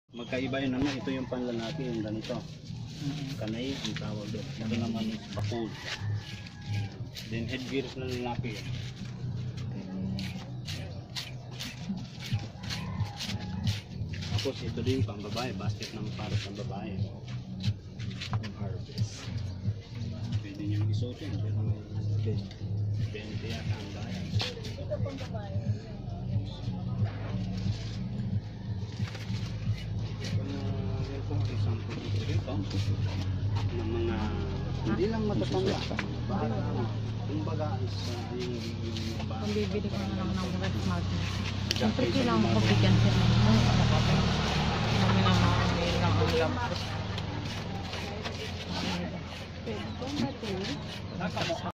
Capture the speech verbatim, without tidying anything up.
Magkaiba yun naman, ito yung panlalaki, yung ganito. Kanay, ang tawag doon. Ito naman is bakul. Then headgears na lalaki yan. Tapos ito din pang babae, basket ng para sa babae. Yung harvest. Pwede niyang isuot yun, pero twenty yata ang bayan. Ito pang babae. Example dito rito ng mga hindi lang matatanda, para kumbaga sa yung yung Kung bibili ko na lang ng red magnet. Siyempre kailangan ko bigyan sila ng mga kapatid. Kami na mga may lang ang lampos. Pwede ko ba ito?